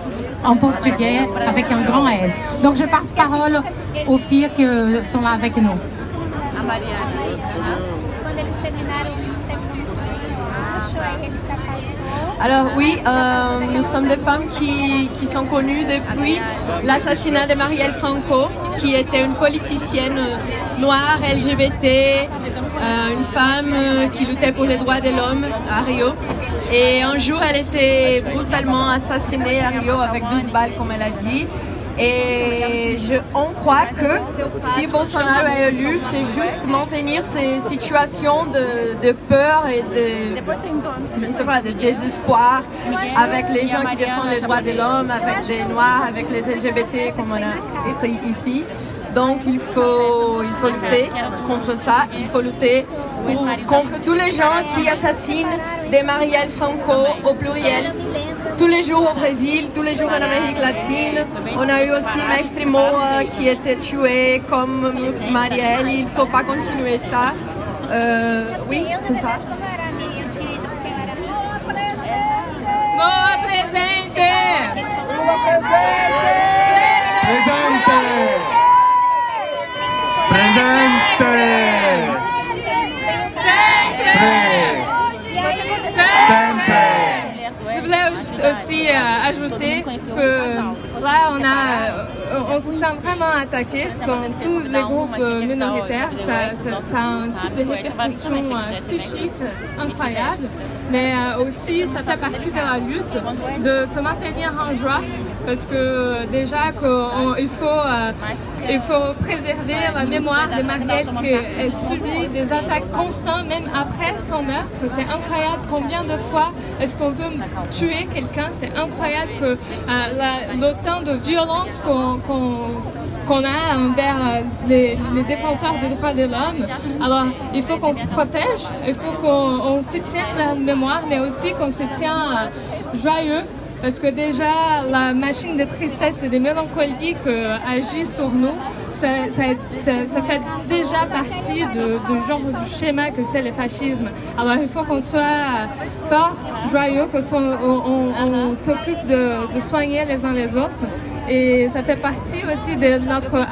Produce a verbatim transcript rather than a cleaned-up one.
S en portugais avec un grand S. Donc je passe parole aux filles qui sont là avec nous. Alors oui, euh, nous sommes des femmes qui, qui sont connues depuis l'assassinat de Marielle Franco, qui était une politicienne noire, L G B T, euh, une femme qui luttait pour les droits de l'homme à Rio. Et un jour, elle était brutalement assassinée à Rio avec douze balles, comme elle a dit. Et je, on croit que si Bolsonaro est élu, c'est juste maintenir ces situations de, de peur et de, je ne sais pas, de désespoir avec les gens qui défendent les droits de l'homme, avec les Noirs, avec les L G B T, comme on a écrit ici. Donc il faut, il faut lutter contre ça, il faut lutter pour, contre tous les gens qui assassinent des Marielle Franco au pluriel. Tous les jours au Brésil, tous les jours en Amérique latine. On a eu aussi Mestre Moa qui était tué comme Marielle. Il ne faut pas continuer ça. Euh, oui, c'est ça. Moa presente! Presente! Presente! Je voulais aussi euh, ajouter que là, on, a, on se sent vraiment attaqué comme tous les groupes minoritaires. Ça, ça, ça a un type de répercussion euh, psychique incroyable, mais euh, aussi ça fait partie de la lutte de se maintenir en joie parce que déjà qu'il faut, euh, il faut préserver la mémoire de Marielle qui a subi des attaques constantes même après son meurtre. C'est incroyable combien de fois est-ce qu'on peut tuer quelqu'un. C'est incroyable que euh, l'autant de violence qu'on qu'on, qu'on a envers euh, les, les défenseurs des droits de l'homme. Alors, il faut qu'on se protège, il faut qu'on on soutienne la mémoire, mais aussi qu'on se tient euh, joyeux. Parce que déjà, la machine de tristesse et de mélancolie euh, agit sur nous, ça, ça, ça, ça fait déjà partie de, de genre du schéma que c'est le fascisme. Alors il faut qu'on soit fort, joyeux, qu'on soit, on, on, on s'occupe de, de soigner les uns les autres. Et ça fait partie aussi de notre